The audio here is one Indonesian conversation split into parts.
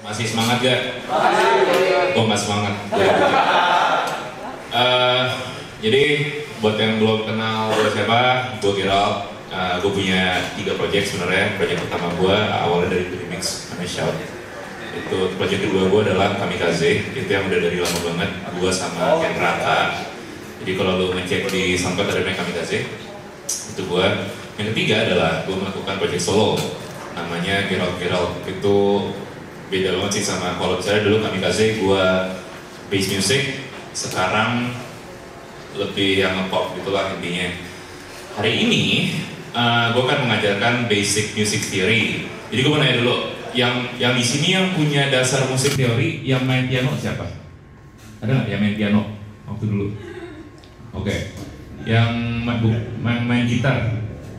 Masih semangat gak? Oh nggak semangat. Jadi buat yang belum kenal gue siapa, gue Gerald. Gue punya 3 project sebenarnya. Project pertama gue awalnya dari remix namanya Shout. Itu project kedua gue adalah KMKZ. Itu yang udah dari lama banget. Gue sama Ken Raka. Jadi kalau lo ngecek di SoundCloud ada namanya KMKZ. Itu gue. Yang ketiga adalah gue melakukan project solo. Namanya Gerald Gerald. Itu beda banget sih sama kalau misalnya dulu KMKZ gue bass music. Sekarang lebih yang nge-pop gitulah intinya. Hari ini gue akan mengajarkan basic music theory. Jadi gue mau nanya dulu, yang di sini yang punya dasar musik teori, yang main piano siapa? Ada nggak yang main piano waktu dulu? Oke. Yang main gitar?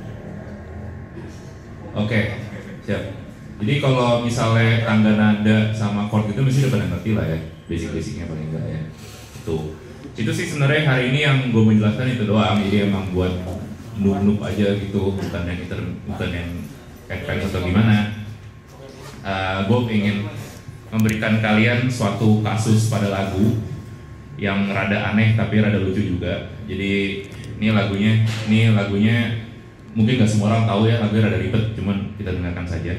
Oke, siap. Jadi kalau misalnya tangga nada sama chord itu mesti udah pada ngerti lah ya, basic-basicnya paling enggak ya. Itu sih sebenarnya hari ini yang gue menjelaskan itu doang. Jadi emang buat noob aja gitu, bukan yang advance atau gimana. Gue ingin memberikan kalian suatu kasus pada lagu yang rada aneh tapi rada lucu juga. Jadi ini lagunya mungkin gak semua orang tahu ya, lagunya rada ribet, cuman kita dengarkan saja.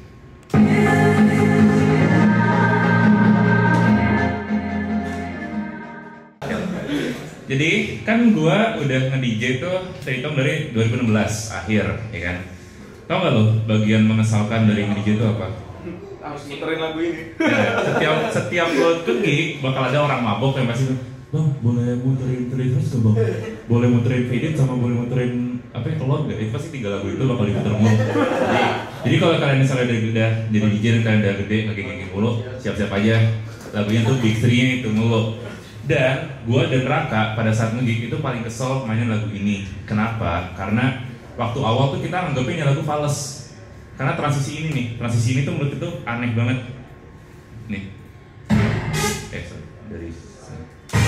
Jadi kan gua udah nge-DJ tuh terhitung dari 2016 akhir, ya kan? Tau gak lo bagian mengesalkan dari nge-DJ itu apa? Harus muterin lagu ini. Ya, setiap lo ke gig bakal ada orang mabok yang pasti, bang boleh muterin terus gak bang? Boleh muterin fade sama boleh muterin apa ya, telur gak? Itu pasti 3 lagu itu bakal diputer mulu. Jadi kalau kalian misalnya udah jadi DJ dan kalian udah gede nge-gig mulu, siap-siap aja lagunya tuh big 3-nya itu mulu. Dan gue dan Raka pada saat nge-gig itu paling kesel mainin lagu ini. Kenapa? Karena waktu awal tuh kita anggapnya lagu fals. Karena transisi ini tuh menurut itu aneh banget. Nih. Sorry, dari sini.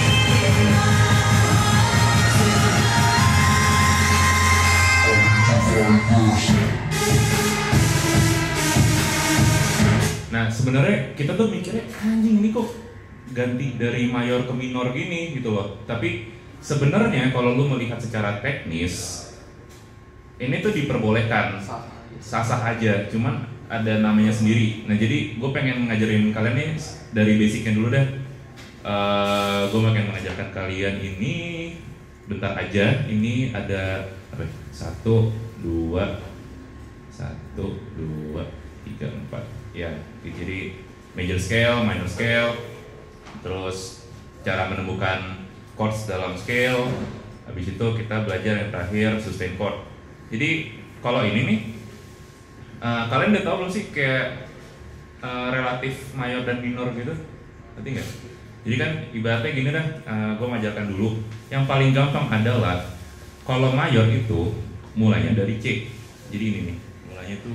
Nah sebenarnya kita tuh mikirnya anjing ini kok ganti dari mayor ke minor gini gitu loh. Tapi sebenarnya kalau lu melihat secara teknis ini tuh diperbolehkan, sah-sah aja, cuman ada namanya sendiri. Nah jadi gue pengen ngajarin kalian nih dari basicnya dulu deh. Gue pengen mengajarkan kalian ini bentar aja. Ini ada apa? 1, 2, 3, 4 ya. Jadi major scale, minor scale. Terus cara menemukan chords dalam scale. Habis itu kita belajar yang terakhir sustain chord. Jadi kalau ini nih kalian udah tahu belum sih kayak relatif mayor dan minor gitu? Ngerti nggak? Jadi kan ibaratnya gini dah, gue mengajarkan dulu. Yang paling gampang adalah kalau mayor itu mulainya dari C. Jadi ini nih, mulainya tuh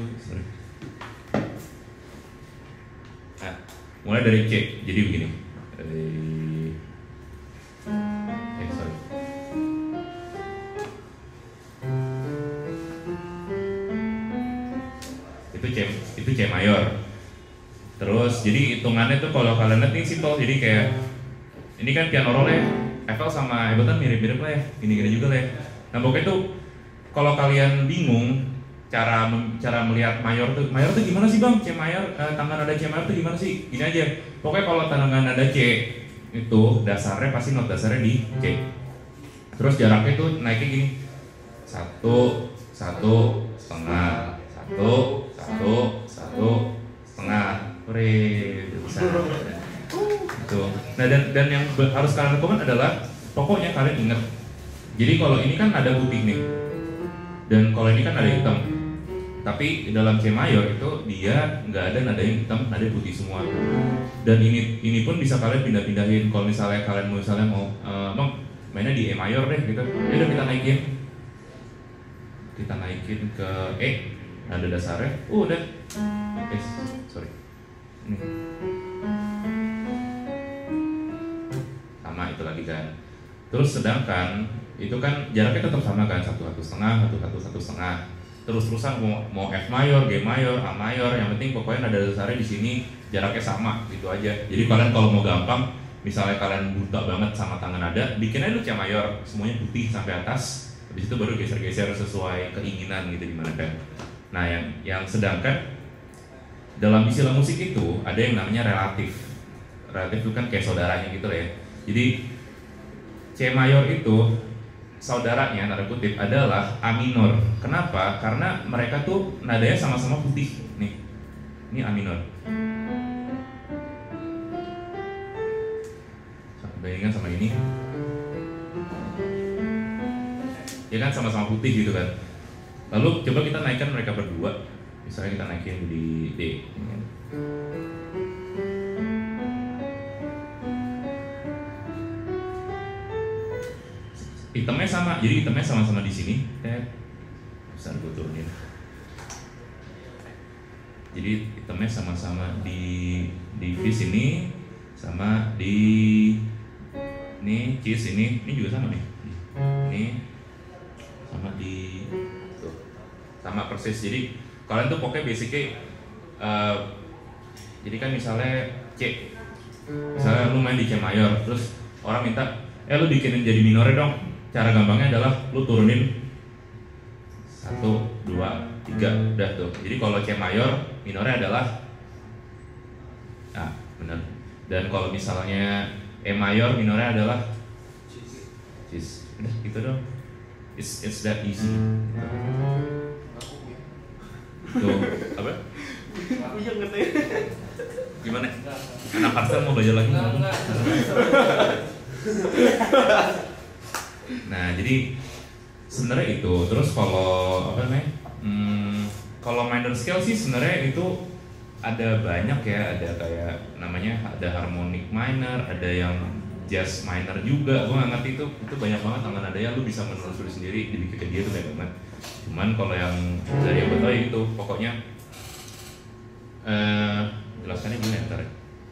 mulai dari C. Jadi begini. Sorry. Itu C mayor. Terus jadi hitungannya tuh kalau kalian lihat ini simple. Jadi kayak ini kan piano roll ya, Eiffel sama Ableton mirip-mirip lah ya, gini-gini juga lah ya. Nah pokoknya tuh kalau kalian bingung cara melihat mayor tuh gimana sih bang? C mayor, tangga nada C mayor tuh gimana sih? Gini aja. Pokoknya kalau tangga nada C itu dasarnya pasti not dasarnya di C. Terus jaraknya tuh naiknya gini. 1, 1, setengah, 1, 1, 1, setengah. Besar. Gitu. Nah dan yang harus kalian lakukan adalah pokoknya kalian ingat. Jadi kalau ini kan ada putih nih, dan kalau ini kan ada hitam. Tapi dalam C mayor itu dia nggak ada nada yang hitam, nada putih semua. Dan ini pun bisa kalian pindah-pindahin. Kalau misalnya kalian mau bang mainnya di E mayor deh gitu. Ya udah kita naikin ke E, nada dasarnya. Udah. Sorry. Ini. Sama itu lagi kan. Terus sedangkan itu kan jaraknya tetap sama kan, 1, 1 setengah, 1, 1, 1 setengah. Terus-terusan mau F mayor, G mayor, A mayor, yang penting pokoknya nada dasarnya di sini jaraknya sama gitu aja. Jadi kalian kalau mau gampang, misalnya kalian buta banget sama tangan nada, bikin aja lu C mayor, semuanya putih sampai atas. Habis itu baru geser-geser sesuai keinginan gitu gimana kan. Nah yang sedangkan dalam istilah musik itu ada yang namanya relatif. Relatif itu kan kayak saudaranya gitu lah ya. Jadi C mayor itu saudaranya tanda kutip adalah A minor. Kenapa? Karena mereka tuh nadanya sama-sama putih. Nih, ini A minor. Bandingkan sama ini, ya kan sama-sama putih gitu kan. Lalu coba kita naikkan mereka berdua. Misalnya kita naikin di D. Hitamnya sama, jadi hitamnya sama-sama di sini. Besar gue turunin. Jadi hitamnya sama-sama di V sini, sama di ini cheese ini juga sama nih. Ini sama di tuh, sama persis. Jadi kalian tuh pokoknya basicnya jadi kan misalnya C, misalnya lu main di C mayor, terus orang minta, lu bikinin jadi minornya dong. Cara gampangnya adalah lu turunin 1, 2, 3, udah tuh. Jadi kalau C mayor, minornya adalah benar. Dan kalau misalnya E mayor, minornya adalah Cis. Udah gitu dong. It's that easy. Tuh, apa? Aku yang ngerti. Gimana? Anak pastor mau belajar lagi? Enggak. Nah, jadi sebenarnya itu. Terus kalau apa namanya? Kalau minor scale sih sebenarnya itu ada banyak ya. Ada kayak namanya ada harmonic minor, ada yang jazz minor juga. Gue nggak ngerti itu banyak banget tangan nadanya. Lu bisa menelusuri sendiri di Wikipedia itu banyak banget. Cuman kalau yang dari yang gue tahu itu pokoknya jelaskannya gimana ntar ya?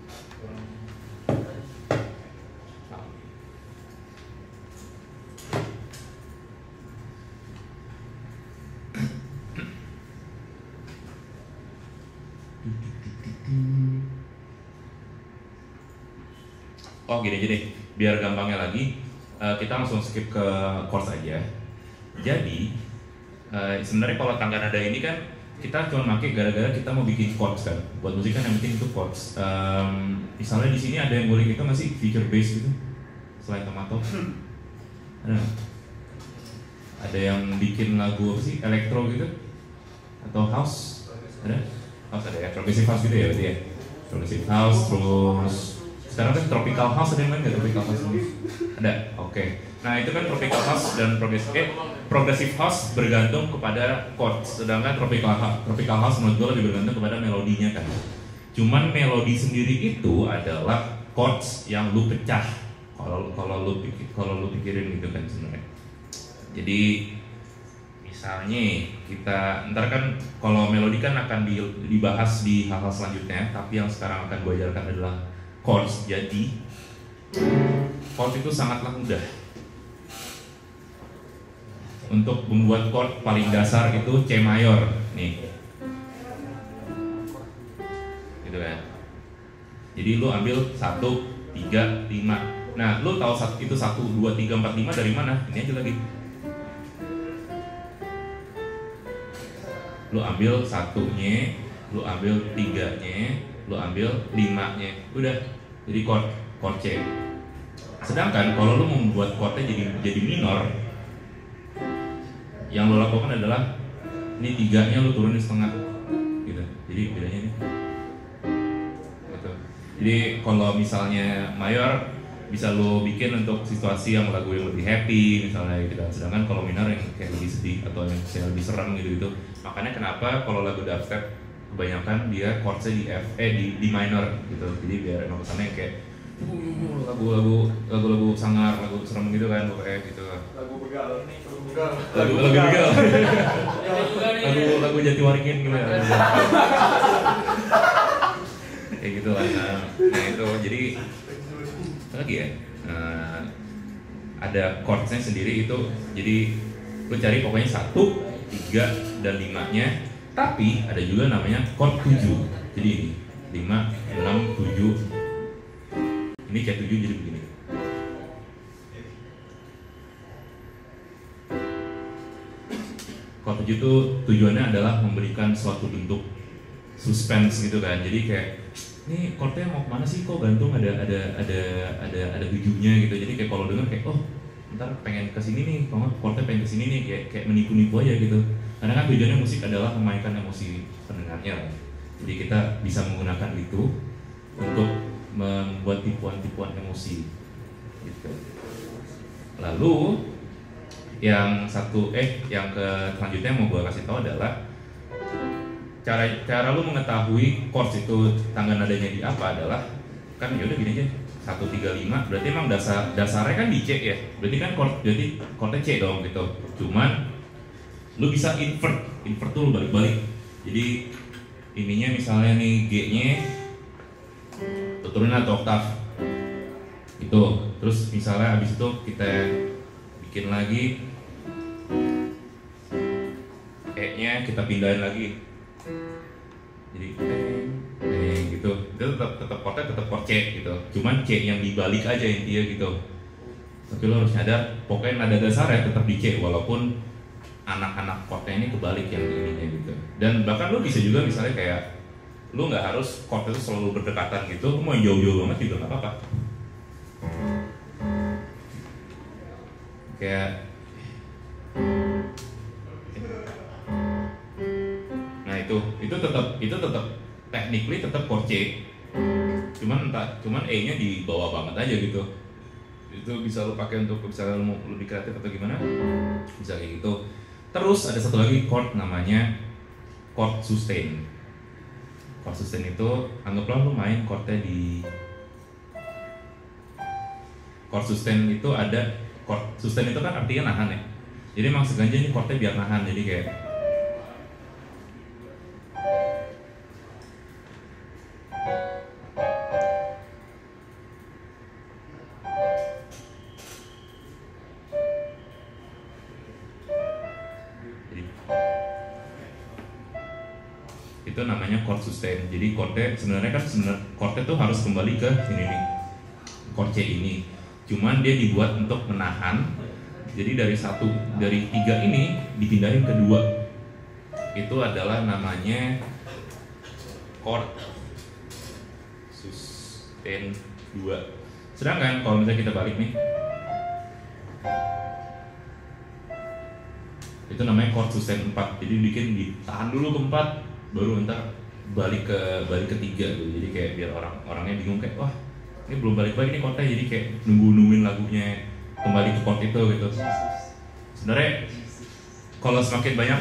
Oh gini aja deh, biar gampangnya lagi kita langsung skip ke chords aja. Jadi sebenarnya kalau tangga nada ini kan kita cuma pakai gara-gara kita mau bikin chords kan. Buat musik kan yang penting itu chords. Misalnya di sini ada yang boleh kita masih feature bass gitu, selain tomato. Ada yang bikin lagu apa sih, elektro gitu atau house? Ada? House ada ya, progressive house gitu ya berarti ya. Progressive house terus sekarang kan tropical house, ada yang main nggak tropical house ini? Ada, oke. Nah itu kan tropical house dan progressive house bergantung kepada chords, sedangkan tropical house menurut gue lebih bergantung kepada melodinya kan. Cuman melodi sendiri itu adalah chords yang lu pecah kalau lu pikirin gitu kan sebenarnya. Jadi misalnya kita ntar kan kalau melodi kan akan dibahas di hal-hal selanjutnya, tapi yang sekarang akan gue ajarkan adalah chords. Jadi chords itu sangatlah mudah. Untuk membuat chord paling dasar itu C mayor nih, gitu kan. Jadi lu ambil 1, 3, 5. Nah lu tahu itu 1, 2, 3, 4, 5 dari mana? Ini aja lagi. Lu ambil 1-nya, lu ambil 3-nya, lu ambil 5-nya, udah jadi chord C. Sedangkan kalau lu membuat chordnya jadi minor, yang lo lakukan adalah ini 3-nya lu turunin setengah, gitu. Jadi bedanya ini, gitu. Jadi kalau misalnya mayor bisa lo bikin untuk situasi yang lagu yang lebih happy misalnya gitu. Sedangkan kalau minor yang kayak lebih sedih atau yang kayak lebih serem gitu. Makanya kenapa kalau lagu dubstep kebanyakan dia chordsnya di F, di minor gitu. Jadi biar emang kesannya kayak lagu-lagu sangar, lagu serem gitu kan, kayak gitu. Lagu begal. Lagu Jatiwaringin gitu ya. Kayak gitu lah. Nah itu jadi lagi ya. Ada chordsnya sendiri itu. Jadi lu cari pokoknya 1, 3, dan 5-nya. Tapi ada juga namanya chord 7. Jadi ini 5, 6, 7. Ini C7 jadi begini. Chord 7 itu tujuannya adalah memberikan suatu bentuk suspense gitu kan. Jadi kayak ini chordnya mau kemana sih, kok gantung ada tujuhnya gitu. Jadi kayak kalau denger kayak oh ntar pengen kesini nih, kalau chordnya pengen kesini nih, kayak menipu-nipu aja gitu. Karena kan tujuannya musik adalah memainkan emosi pendengarnya. Jadi kita bisa menggunakan itu untuk membuat tipuan-tipuan emosi gitu. Lalu yang selanjutnya mau gue kasih tahu adalah cara lu mengetahui chords itu tangga nadanya di apa adalah kan ya udah gini aja 1, 3, 5 berarti emang dasarnya kan di C ya, berarti kan chordnya C dong gitu. Cuman lu bisa invert tuh lu balik-balik. Jadi ininya misalnya nih G-nya turunin atau oktav itu, terus misalnya habis itu kita bikin lagi E-nya kita pindahin lagi, jadi gitu. Itu tetap chordnya tetap chord C gitu, cuman C yang dibalik aja intinya gitu. Tapi lo harus nyadar pokoknya nada dasarnya tetap di C walaupun anak-anak chordnya ini kebalik yang ininya gitu. Dan bahkan lo bisa juga misalnya kayak lo nggak harus chord itu selalu berdekatan gitu, lo mau jauh-jauh banget juga nggak apa-apa. Kayak nah itu tetap technically tetap chord C, cuman E-nya di bawah banget aja gitu. Itu bisa lo pakai untuk misalnya lo mau lebih kreatif atau gimana, bisa kayak gitu. Terus ada satu lagi chord namanya chord sustain. Chord sustain itu anggaplah lo main chordnya di chord sustain itu ada chord sustain itu kan artinya nahan ya. Jadi emang sengaja ini chordnya biar nahan, jadi kayak itu namanya chord sustain. Jadi chordnya sebenarnya chordnya tuh harus kembali ke ini nih, chord C ini. Cuman dia dibuat untuk menahan. Jadi dari 3 ini dipindahin ke 2. Itu adalah namanya chord sustain 2. Sedangkan kalau misalnya kita balik nih, itu namanya chord sustain 4. Jadi ditahan dulu ke 4, baru ntar balik ke 3 gitu. Jadi kayak biar orangnya bingung kayak wah ini belum balik nih chordnya, jadi kayak nungguin lagunya kembali ke chord itu gitu. Sebenarnya kalau semakin banyak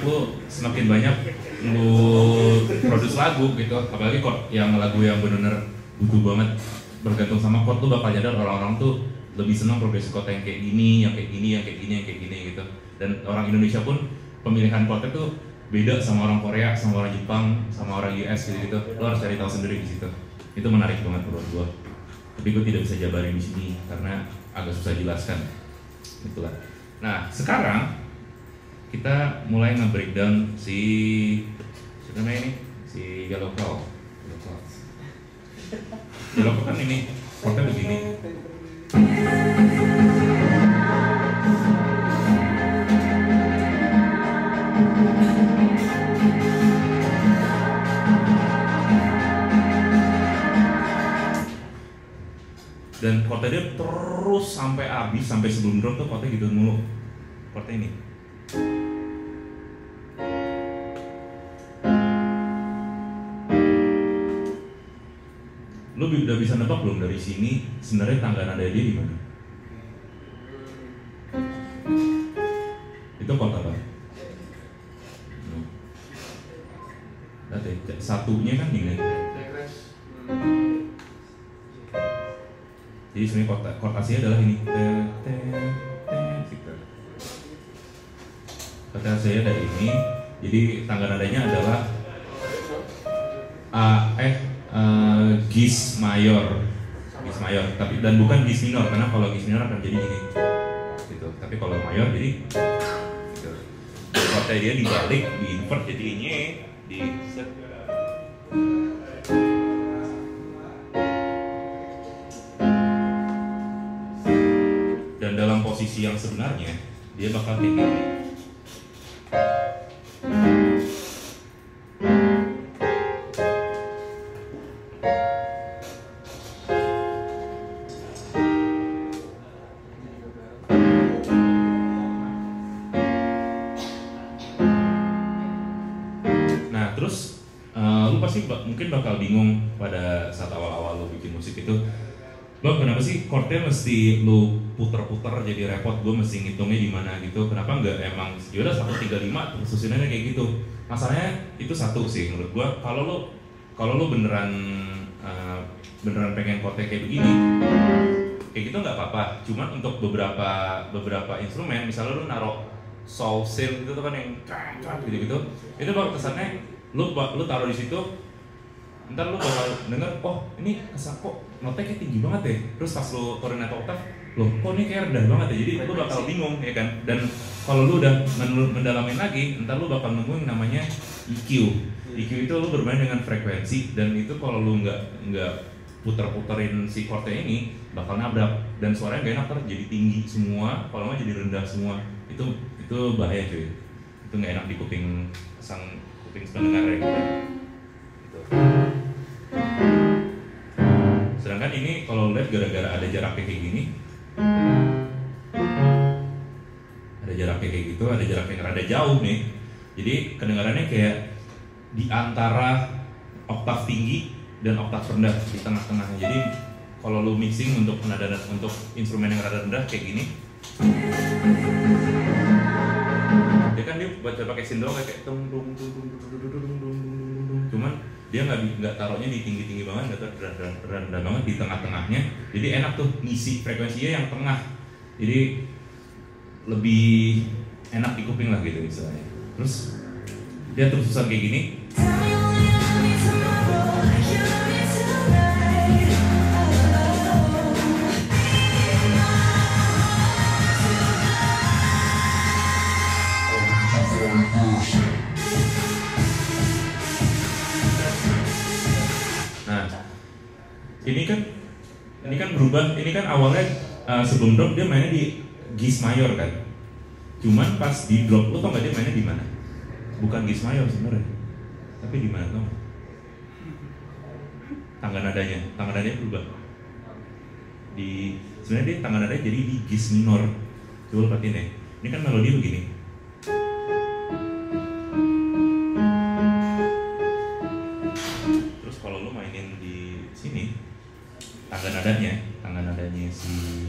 lu produce lagu gitu, apalagi chord yang lagu yang benar-benar butuh banget bergantung sama chord, tuh bakal nyadar orang-orang tuh lebih senang progresi chord yang kayak gini, yang kayak gini gitu. Dan orang Indonesia pun pemilihan chordnya tuh beda sama orang Korea, sama orang Jepang, sama orang US gitu. Lo harus cari tahu sendiri di situ. Itu menarik banget menurut gua. Tapi gue tidak bisa jabarin di sini karena agak susah jelaskan. Itulah. Nah, sekarang kita mulai nge-breakdown si namanya ini, si Yellow Claw. Yellow Claw kan ini, chordnya begini. Dan chordnya dia terus sampai habis, sampai sebelum drop tuh chordnya gitu mulu. Chordnya ini. Lu udah bisa nebak belum dari sini sebenarnya tangga nada dia di mana? Itu chord apa? Satunya kan ini. Jadi sebenarnya chord aslinya adalah ini. Gitu. Chord aslinya dari ini. Jadi tangga nadanya adalah Gis mayor, tapi dan bukan Gis minor, karena kalau Gis minor akan jadi ini, gitu. Tapi kalau mayor jadi, gitu. Chordnya dia dibalik, di invert jadi ini, di set. posisi yang sebenarnya dia bakal kayak gini. Nah terus lu pasti mungkin bakal bingung pada saat awal-awal lu bikin musik itu, Bang, kenapa sih chordnya mesti lu puter-puter jadi repot, gue mesti ngitungnya di mana gitu. Kenapa nggak emang yaudah 135 terus susunannya kayak gitu. Masalahnya itu satu sih menurut gue, kalau lu beneran pengen chordnya kayak begini, kayak gitu nggak apa-apa. Cuman untuk beberapa instrumen, misalnya lu naruh soul synth itu kan yang gitu-gitu, itu bakal kesannya lu taruh di situ, ntar lu bakal denger, oh ini kesan kok notnya kayak tinggi banget ya, terus pas lu turunin atau oktav, loh kok ini kayak rendah banget ya, jadi lu bakal bingung ya kan. Dan kalau lu udah mendalamin lagi, ntar lu bakal nemuin namanya EQ. EQ itu lu bermain dengan frekuensi, dan itu kalau lu nggak puter-puterin si chordnya ini bakal nabrak, dan suaranya gak enak, ntar jadi tinggi semua, kalau nggak jadi rendah semua. Itu bahaya cuy, itu nggak enak di kuping pendengar ya gitu. Sedangkan ini kalau lihat gara-gara ada jaraknya kayak gini, ada jaraknya kayak gitu, ada jaraknya yang rada jauh nih, jadi kedengarannya kayak di antara oktav tinggi dan oktav rendah di tengah-tengahnya. Jadi kalau lu mixing untuk instrumen yang rada rendah kayak gini, dia kan dia baca pakai sindrom kayak tung dung dung dung dung dung dung dung dung, cuman dia nggak taruhnya di tinggi banget, nggak taruh rendah banget di tengah-tengahnya. Jadi enak tuh ngisi frekuensinya yang tengah, jadi lebih enak di kuping lah gitu misalnya. Terus dia terus susun kayak gini. Ini kan berubah, ini kan awalnya sebelum drop dia mainnya di Gis mayor kan. Cuman pas di drop, lo tau gak dia mainnya di mana? Bukan Gis mayor sebenarnya, tapi di mana tau? Tangga nadanya berubah. Sebenarnya dia tangga nadanya jadi di Gis minor. Coba lo perhatiin ya. Ini kan melodi begini. Terus kalau lo mainin di sini, tangga nadanya si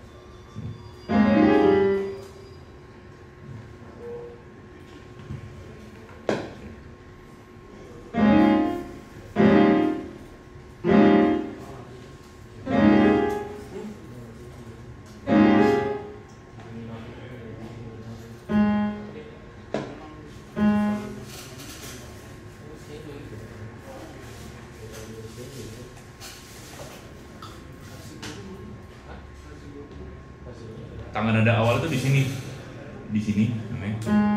tangan nada awal itu di sini namanya.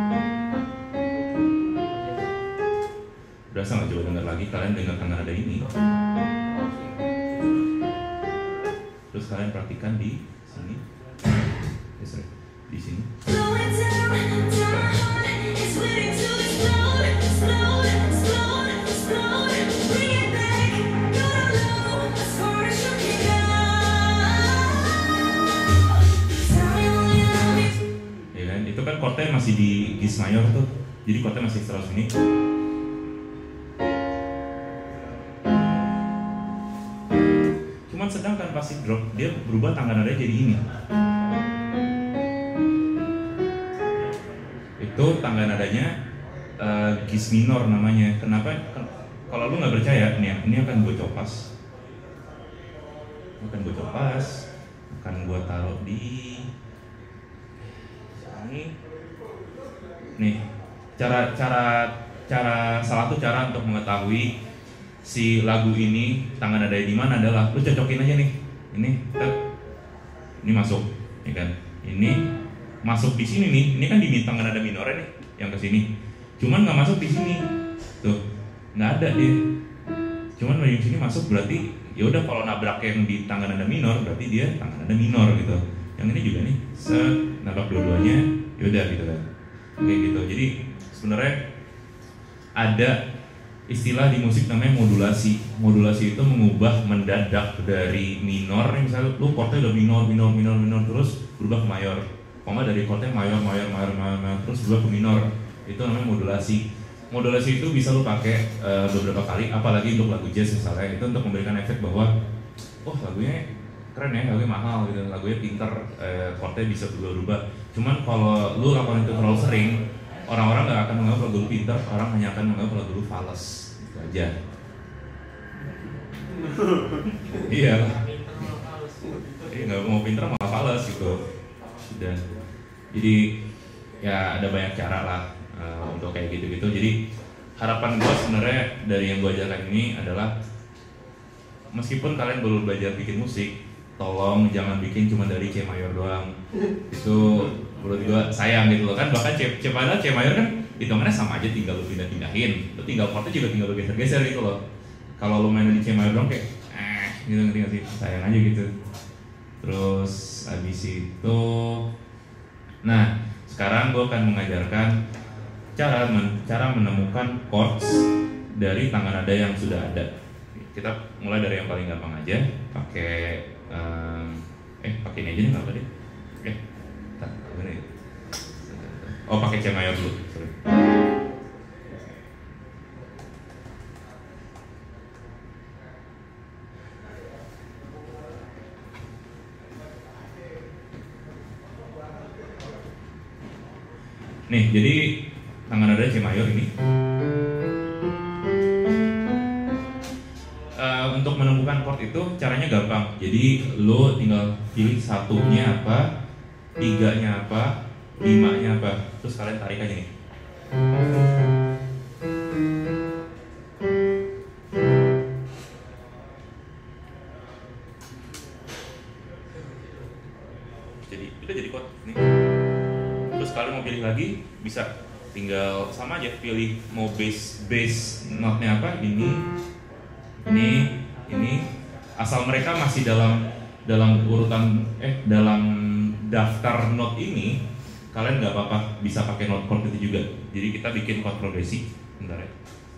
Berasa nggak? Coba dengar lagi, kalian dengar tangan nada ini. Terus kalian perhatikan di sini, di sini. Kan chordnya masih di Gis mayor tuh, jadi chordnya masih terus ini. Cuman sedangkan pas di drop dia berubah tangga nadanya jadi ini. Itu tangga nadanya Gis minor namanya. Kenapa? Kalau lu nggak percaya, ini akan gue copas, akan gue taruh di nih. Salah satu cara untuk mengetahui si lagu ini tangan nadanya di mana adalah lu cocokin aja nih. Ini masuk, ya kan? Ini masuk di sini nih. Ini kan di tangan nada minornya nih, yang ke sini. Cuman nggak masuk di sini. Tuh, nggak ada dia. Cuman di sini masuk, berarti ya udah kalau nabrak yang di tangan nada minor berarti dia tangan nada minor gitu. yang ini juga nih, nangkap dua-duanya, yaudah gitu kan, kayak gitu. Jadi sebenarnya ada istilah di musik namanya modulasi. Modulasi itu mengubah mendadak dari minor, misalnya lu chordnya udah minor terus berubah ke mayor. Kalau nggak dari chordnya mayor terus berubah ke minor. Itu namanya modulasi. Modulasi itu bisa lu pakai beberapa kali, apalagi untuk lagu jazz misalnya. Itu untuk memberikan efek bahwa oh lagunya keren ya, lagunya mahal gitu, lagunya pinter, chordnya bisa berubah-ubah. Cuman kalau lu lakukan itu terlalu sering, orang-orang nggak akan menganggap lagu lu pinter, orang hanya akan menganggap lagu lu fals, gitu aja. Iya, nggak mau pinter malah fals gitu. Sudah. Jadi ya ada banyak cara lah untuk kayak gitu-gitu. Jadi harapan gue sebenarnya dari yang gue ajarkan ini adalah meskipun kalian baru belajar bikin musik, tolong jangan bikin cuma dari C mayor doang. Itu menurut gue sayang gitu loh kan. Bahkan C mayor kan hitungannya sama aja, tinggal lu pindahin. Lu tinggal chordnya juga tinggal lu geser-geser gitu loh. Kalau lu main di C mayor doang kayak gitu, ngerti gak sih? Sayang aja gitu. Terus abis itu, nah sekarang gue akan mengajarkan cara menemukan chords dari tangga nada yang sudah ada. Kita mulai dari yang paling gampang aja, pakai pakai ini aja nih, nggak apa deh? Oh, pakai C mayor dulu. Sorry. Nih, jadi tangan nada C mayor ini. Untuk menemukan chord itu caranya gampang. Jadi lo tinggal pilih satunya apa, tiganya apa, limanya apa, terus kalian tarik aja nih. Jadi chord nih. Terus kalian mau pilih lagi bisa, tinggal sama aja pilih mau bass note-nya apa, ini asal mereka masih dalam urutan dalam daftar note ini, kalian nggak apa-apa bisa pakai note chord itu juga. Jadi kita bikin chord progresi, bentar ya.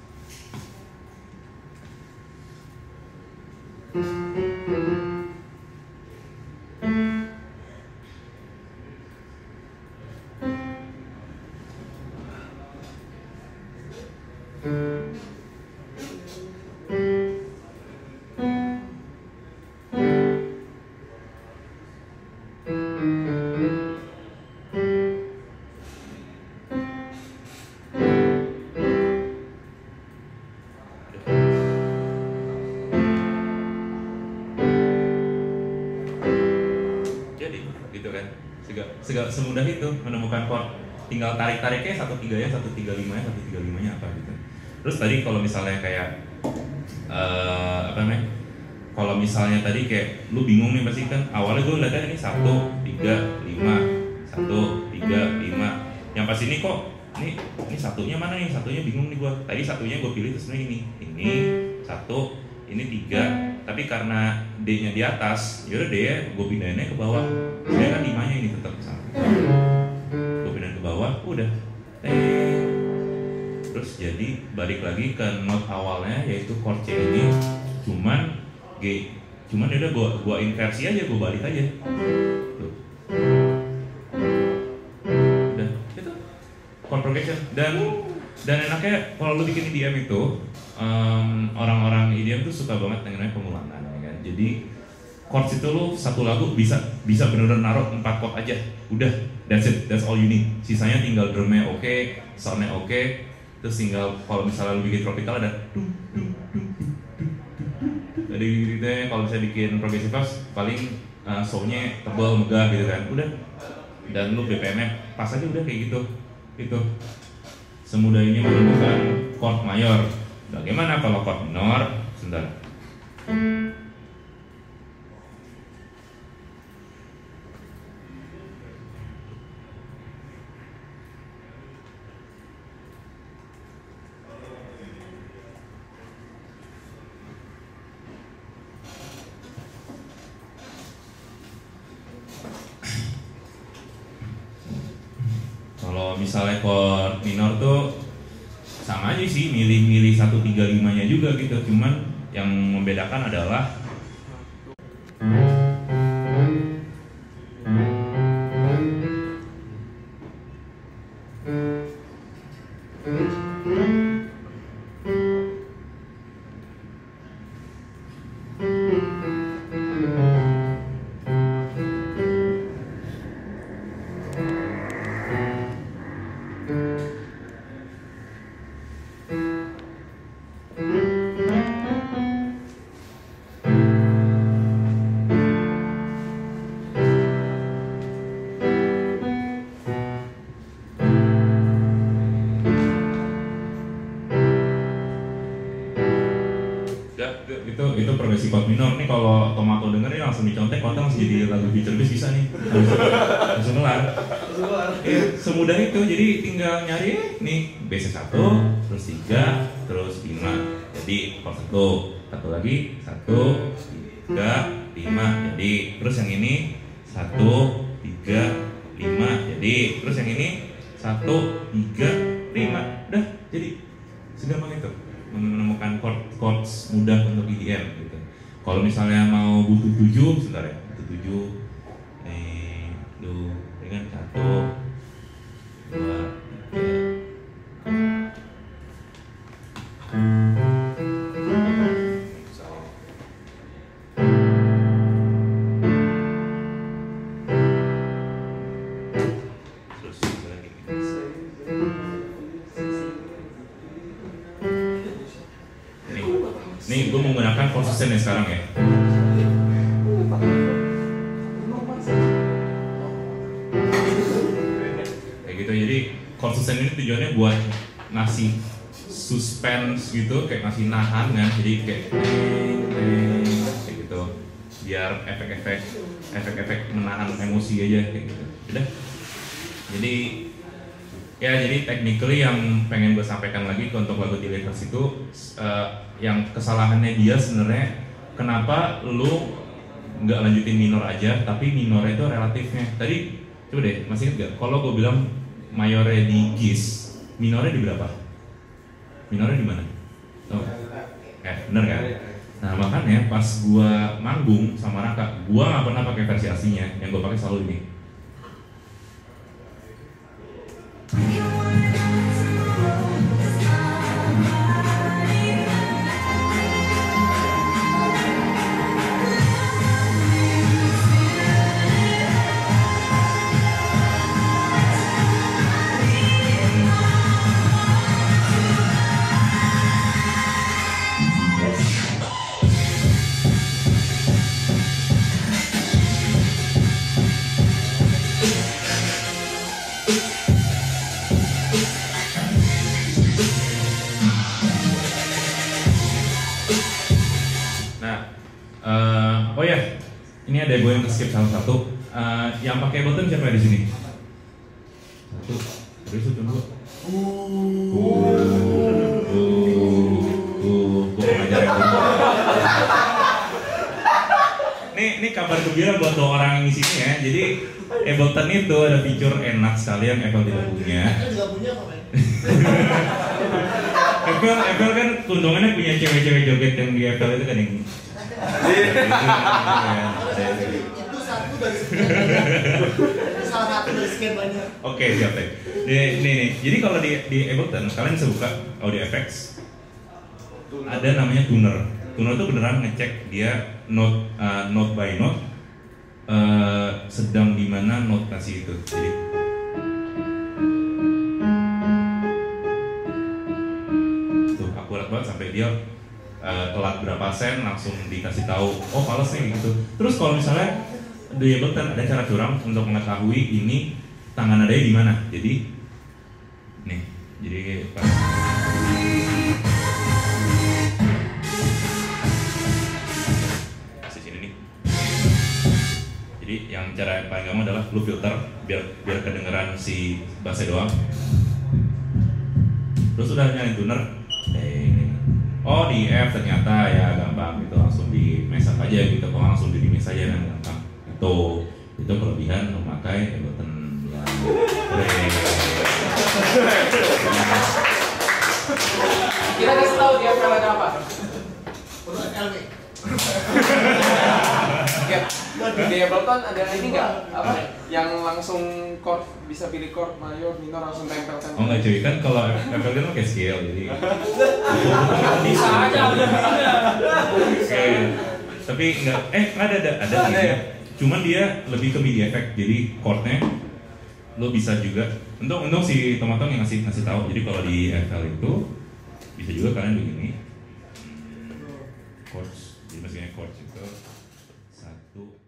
Semudah itu menemukan chord, tinggal tarik-tariknya 1-3-nya, 1-3-5-nya, 1-3-5-nya apa gitu. Terus tadi kalau misalnya kayak kalau misalnya tadi kayak lu bingung nih, pasti kan awalnya gue lihatnya ini 1-3-5, 1-3-5. Yang pas ini kok ini satunya mana nih? Satunya bingung nih gue. Tadi satunya gue pilih terus ini 1, ini 3. Tapi karena D-nya di atas, yaudah D-nya gue pindahinnya ke bawah. Saya kan 5-nya ini tetap sama. Gue pindahin ke bawah, udah. Terus jadi balik lagi ke note awalnya, yaitu chord C ini, cuman yaudah gue inversi aja, gue balik aja. Tuh. Udah, itu chord progression. Dan enaknya kalau lu bikin EDM itu, orang-orang EDM tuh suka banget dengan pengulangan, ya kan? Jadi chords itu lu satu lagu bisa bener-bener naruh 4 chord aja, udah, that's it, that's all you need. Sisanya tinggal drumnya oke, soundnya oke, terus tinggal kalau misalnya lu bikin tropical ada jadi gitu. Kalau bisa bikin progressive house paling soundnya tebal, megah gitu kan, udah. Dan lu BPM-nya pas aja, udah kayak gitu. Itu semudah ini menemukan chord mayor. Bagaimana kalau chord minor? Sebentar. misalnya chord minor tuh sama aja sih, milih 135-nya juga gitu. Cuman yang membedakan adalah itu progresi chord minor nih. Kalau Tomato dengerin langsung dicontek, kalau langsung jadi lagu feature bass bisa nih, langsung kelar. Semudah itu. Jadi tinggal nyari nih bass 1, terus 3, terus 5. Jadi chord 1 lagi 1, 3, 5. Jadi terus yang ini 1, 3, 5. Jadi terus yang ini 1, 3, 5. Udah jadi segampang itu menemukan chords mudah untuk EDM gitu. Kalau misalnya mau butuh 7, sebentar ya, butuh 7, dengan 1, 2, 3. Terus lagi. Nih gue menggunakan konsisten nih sekarang ya. Kayak gitu. Jadi konsisten ini tujuannya buat ngasih suspense gitu, kayak ngasih nahan kan. Jadi kayak gitu, biar efek-efek menahan emosi aja kayak gitu. Udah. Jadi technically yang pengen gue sampaikan lagi untuk lagu Deliverance itu yang kesalahannya dia sebenarnya kenapa lu nggak lanjutin minor aja, tapi minornya itu relatifnya. Tadi coba deh, masih inget gak? Kalau gue bilang mayornya di Gis, minornya di berapa? Minornya di mana? Oh, bener kan? Nah makanya pas gue manggung sama Raka, gue nggak pernah pakai versi aslinya, yang gue pakai selalu ini. Oh ya, ini ada gue yang skip salah satu. Yang pakai button siapa di sini? Satu, terus itu dua. Gue ngajar ya. Ini kabar gembira buat dua orang yang di sini ya. Jadi Ableton itu ada fitur enak sekali yang Apple tidak punya. Kita juga punya kok, men. Apple kan keuntungannya punya cewek-cewek joget yang di Apple itu kan yang itu satu dari sekian banyak. Itu salah satu dari sekian banyak. Oke, siap deh. Nih. Jadi kalau di Ableton kalian bisa buka audio effects. Ada namanya tuner. Tuner itu beneran ngecek dia note by note sedang di mana notasi itu. Jadi tuh akurat banget sampai dia telat berapa sen langsung dikasih tahu, oh fals nih gitu. Terus kalau misalnya di Ableton ada cara curang untuk mengetahui ini tangan nadanya di mana. Jadi nih, jadi kasih sini nih. Jadi yang cara yang paling gampang adalah lu filter biar kedengeran si bassnya doang. Terus udah nyalain tuner. Oh di F ternyata ya gampang gitu, langsung di mess up aja gitu, kalau langsung di mix aja kan gampang. Itu kelebihan memakai Ableton yang Kita kasih tahu dia FL ada apa? Untuk FL nih. Ya, di Ableton ada ini nggak? Apa? Yang langsung chord, bisa pilih chord mayor, minor, langsung tempel. Oh nggak cuy, kan kalau FL kan pakai scale jadi. Bisa aja udah. Tapi nggak, ada ya. Cuman dia lebih ke MIDI effect, jadi chordnya lo bisa juga. Untuk si Tomaton yang ngasih tahu. Jadi kalau di FL itu bisa juga kalian begini. Chords, jadi maksudnya chords itu 1